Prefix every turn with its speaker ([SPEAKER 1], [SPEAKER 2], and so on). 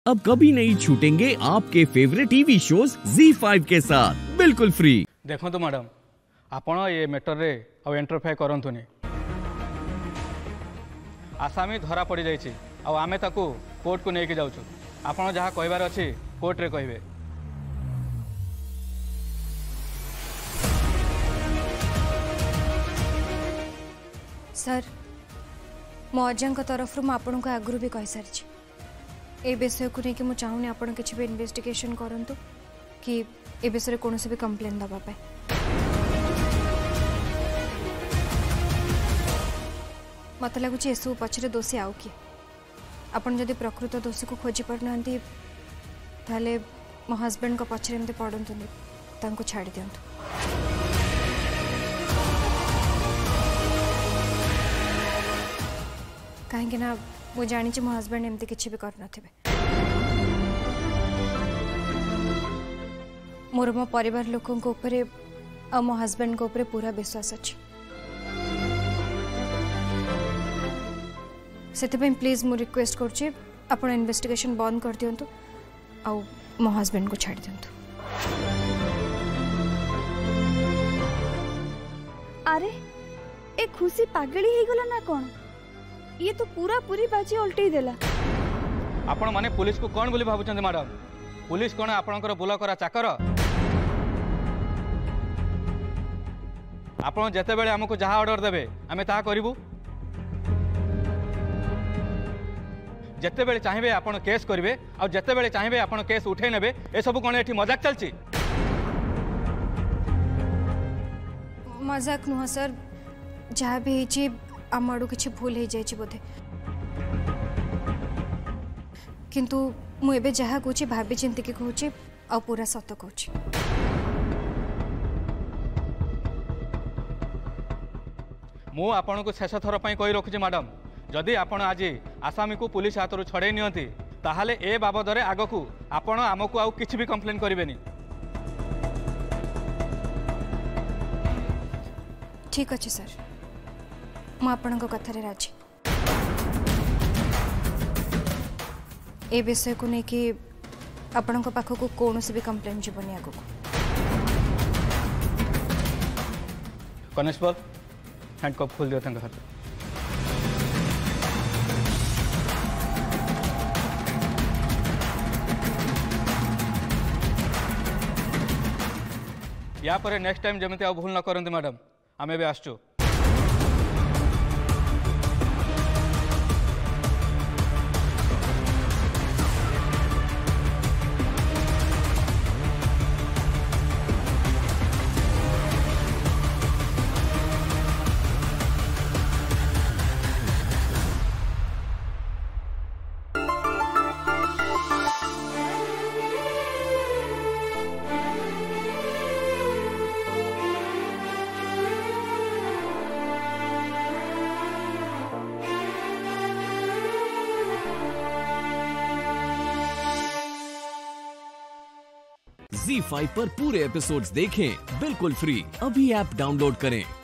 [SPEAKER 1] अब कभी नहीं छूटेंगे आपके फेवरेट टीवी शोज ZEE5 के साथ बिल्कुल फ्री।
[SPEAKER 2] देखो तो मैडम आपण ये मैटर रे अब इंटरफेयर करंतुनी। आसामी धरा पड़ जाइए आमे ताकू कोर्ट को लेके जाऊँ। आपण जहाँ कहबार अच्छी कोर्ट रे कहबे।
[SPEAKER 3] सर मो अजय तरफ आपन को आगु भी कही सारी ए विषय को लेकिन मुझे चाहूनी आपन किसी भी इन्वेस्टिगेशन करंतु कि ए विषय कौन भी कंप्लेन दवापाई। मत लगुच एसबू पछरे दोषी आउ किए आपन जदि प्रकृत दोषी को खोजी पारना ताले मो हस्बैंड को पछरे एमती पड़तुनि तांको छाड़ी दियंतु। कहीं ना मुझे जानी मो हस्बैंड एमती किसी भी कर मोर मो परिवार लोकों को ऊपर आ मो हस्बैंड को ऊपर पूरा विश्वास अच्छी। से प्लीज मु रिक्वेस्ट करुच्ची आप इन्वेस्टिगेशन बंद कर दिंतु आ मो हस्बैंड को छाड़ दिंतु।
[SPEAKER 4] अरे ए खुशी पागली हो गला ना कौन? ये तो पूरा पूरी बाजी उल्टे देला।
[SPEAKER 2] आपण माने पुलिस को कौन बोली भाबुचंद मैडम? पुलिस कौन आपणकर बुला करा चाकर? आपण जते बेले हमको जहाँ ऑर्डर देबे आमे ता करिवु। जते बेले चाहिए आपण केस करिवे आ जते बेले चाहिए आपण केस उठे नेबे। ए सब कोन एठी मजाक चलची?
[SPEAKER 3] मजाक नुह सर, जहाँ भी होची आम आड़ू किसी भूल हो जाए बोधे। किंतु मु एबे जहाँ कहूँ भाभी चिंती की कहूँ आ पूरा सत कहूँ।
[SPEAKER 2] मु आपण को शेष थर पई कहि रखुची मैडम, जदि आपण आज आसामी को पुलिस हाथरू छड़े नियंती ताहाले ए बाबदरे आगकू आपण आमको आउ किछि भी कंप्लेन करिवेनी।
[SPEAKER 3] ठीक अच्छे सर, मु आपणक कथारे राजी। ए विषय को लेकिन आपणक पाखक कौन भी कंप्लेन जीवनी आगक।
[SPEAKER 2] कनेस्टेबल हैंडकफ खोल दियो तंग हाथ। या पर नेक्स्ट टाइम जमती आ भूल न करंती मैडम। आमे भी आसचु।
[SPEAKER 1] ZEE5 पर पूरे एपिसोड्स देखें बिल्कुल फ्री। अभी ऐप डाउनलोड करें।